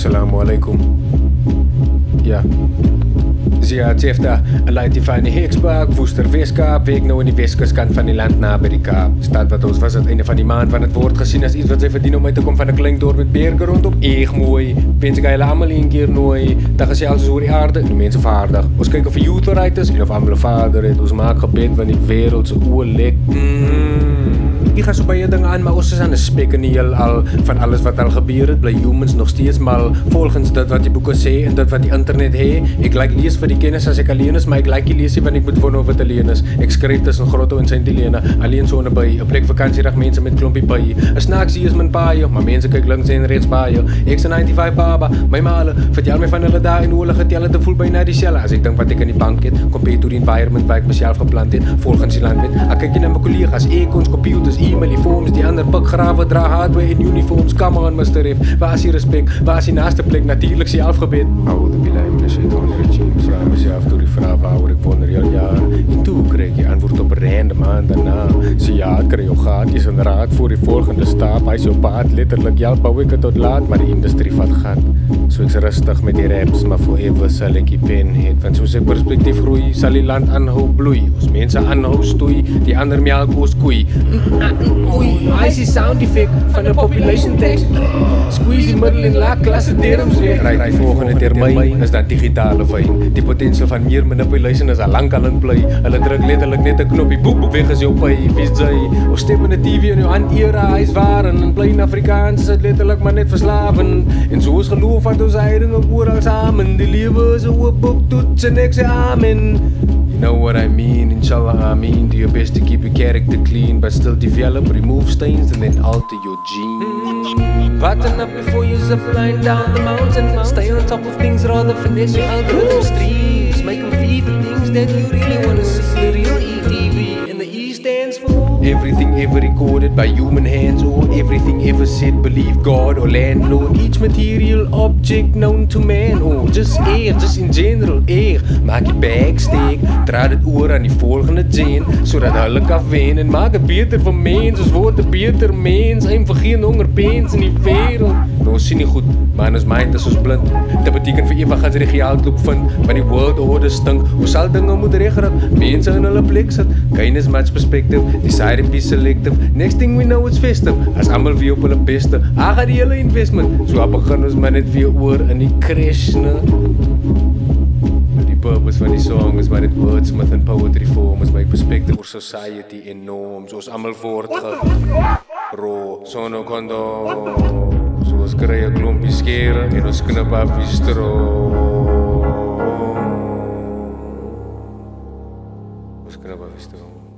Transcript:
Assalamualaikum. Ja. Ziad heeft daar een leiding van de Hicksbaak, Woester Weskaap, week nou in die westkant van die land na bij die Kaap. Staat wat ons was het einde van die maand, van het woord gezien als iets wat ze verdienen om uit te komen van een klinkdorp met bergen rondom. Eeg mooi, wens ik eigenlijk allemaal een keer nooit. Dat is zelfs zo die aarde en de mensen vaardig. Ons kijken of youth right is en of allemaal vader het. Ons maak gebed van die wereld zo oer lek. Ik ga zo bij je dingen aan, maar ons is aan de spikken niet al van alles wat al gebeurt. Blij humans nog steeds mal volgens dat wat die boeken zeggen en dat wat die internet heeft. Ik like lees voor die kennis als ik alleen is, maar ik like lezen wanneer ik moet voor over het alleen is. Ik schrijf tussen grotto en Sint-Helena, alleen zo'n bij. Een plek vakantiedag mensen met klompie bij. Een snack zie is mijn paaien, maar mensen kijken langs en rechts paaien. Ik zijn 95 baba, mijn malen. Vertel mij van alle dagen in oorlog, het jelle te voel bij naar die cellen. Als ik denk wat ik in die bank heb, compare to the environment waar ik mezelf geplant heb. Volgens die land weet, kijk je naar mijn collega's, icons, computers, e-mail, forms, die ander pak graven, draag hardware in uniforms, come on, Mr. If. Waar is je respect, waar is je naaste plek, natuurlijk zie je afgebed. Oude bilijm, de shit on regime. Vraag mezelf door die vraag waar ik wonder heel jaar. En toen kreeg je antwoord op een random aan daarna. Zie ja, het kreeg je gaat, is een raad voor je volgende stap. Hij is op paard, letterlijk, help hou ik het tot laat, maar de industrie vat gat. Zo is rustig met die raps, maar forever zal ik je pen hit. Van zoals ik perspectief groei, zal die land aanhouden bloei. Als mensen aanhouden stoei, die ander melk koos koei. Oei, hij is sound effect van de population text. Squeeze die middel in laag klasse derms weg. Rijd die volgende termijn, is dat digitale fijn. Die potentieel van meer manipulation is al lang al in play. Hulle druk letterlijk net een knopje, boep, weg is jou pay. Vies zij, of stem in de TV en jou aan era, hij is waren. En plain Afrikaans is het letterlijk maar net verslaven. En zo is geloof van ons eigen ook ooral samen. Die leven is een boek, toets en examen. You know what I mean, inshallah I mean. Do your best to keep your character clean, but still develop, remove stains and then alter your genes. Button up before you zip line down the mountain. Stay on top of things rather finesse your algorithm streams. Make them feed the things that you really wanna see. The real ETV and the E stands for everything ever recorded by human hands, or everything ever said, believe God or landlord. Each material object known to man, or just air, just in general air. Maak je backsteek, draai het oor aan die volgende gen, zodat hulle kan wen en maak het beter voor mens. Ons wordt een beter mens, en voor geen hongerpeens in die wereld. Nou, ons sien nie goed, maar ons mind is ons blind. Dat beteken vir ewig as regiaalklop vind, want die world order stink. Ons sal dinge moet regrat, mense in hulle plek sit. Kindness much perspective, decide be selective. Next thing we know it's festive, as almal weer op hulle beste. Gaan die hele investment, so begin ons maar net weer oor in die Krishna. Die purpose van die song is maar net wordsmith and poetry form. Is my perspective oor society en norms. Ons almal voortgebro, sonne kondo. So ons kry 'n klompie skere en ons knip af die stro. Ons knip af die stro.